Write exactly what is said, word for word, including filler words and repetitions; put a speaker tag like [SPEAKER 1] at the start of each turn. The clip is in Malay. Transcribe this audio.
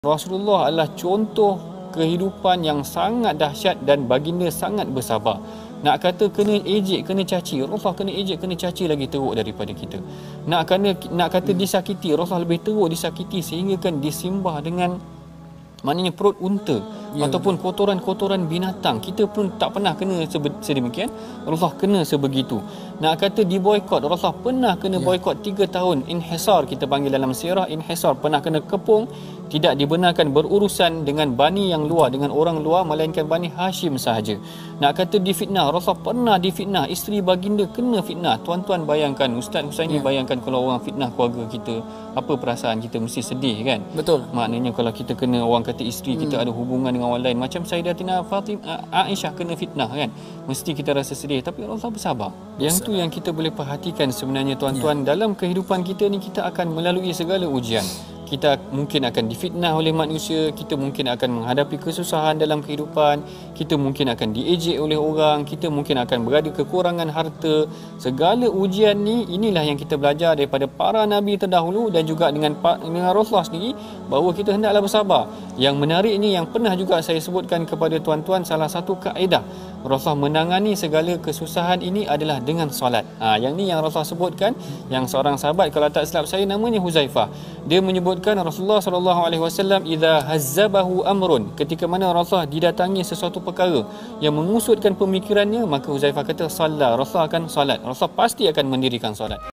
[SPEAKER 1] Rasulullah adalah contoh kehidupan yang sangat dahsyat dan baginda sangat bersabar. Nak kata kena ejek, kena caci, Rasulullah kena ejek, kena caci lagi teruk daripada kita. Nak kena nak kata disakiti, Rasulullah lebih teruk disakiti sehingga kan disimbah dengan maknanya perut unta ya, ataupun kotoran-kotoran binatang. Kita pun tak pernah kena sedemikian, Rasulullah kena sebegitu. Nak kata diboikot, Rasulullah pernah kena ya. boikot tiga tahun, inhisar kita panggil dalam sirah, inhisar, pernah kena kepung, tidak dibenarkan berurusan dengan bani yang luar, dengan orang luar, melainkan bani Hashim sahaja. Nak kata difitnah, Rasulullah pernah difitnah, isteri baginda kena fitnah. Tuan-tuan bayangkan, Ustaz Husaini ya. bayangkan kalau orang fitnah keluarga kita, apa perasaan kita? Mesti sedih kan? Betul. Maknanya kalau kita kena, orang kata isteri hmm. kita ada hubungan dengan orang lain, macam Sayyidatina Fatimah, Aisyah kena fitnah kan, mesti kita rasa sedih. Tapi Rasulullah bersabar. Yang tu yang kita boleh perhatikan sebenarnya tuan-tuan ya. dalam kehidupan kita ni, kita akan melalui segala ujian. Kita mungkin akan difitnah oleh manusia, kita mungkin akan menghadapi kesusahan dalam kehidupan, kita mungkin akan diejek oleh orang, kita mungkin akan berada kekurangan harta. Segala ujian ni, inilah yang kita belajar daripada para nabi terdahulu dan juga dengan, dengan Rasulullah sendiri, bahawa kita hendaklah bersabar. Yang menarik ni, yang pernah juga saya sebutkan kepada tuan-tuan, salah satu kaedah Rasulullah menangani segala kesusahan ini adalah dengan solat. Ha, yang ni yang Rasulullah sebutkan, yang seorang sahabat, kalau tak silap saya namanya Huzaifah, dia menyebutkan Rasulullah sallallahu alaihi wasallam idza hazzabahu amrun, ketika mana Rasulullah didatangi sesuatu perkara yang mengusutkan pemikirannya, maka Huzaifah kata salla, Rasulullah akan solat, Rasulullah pasti akan mendirikan solat.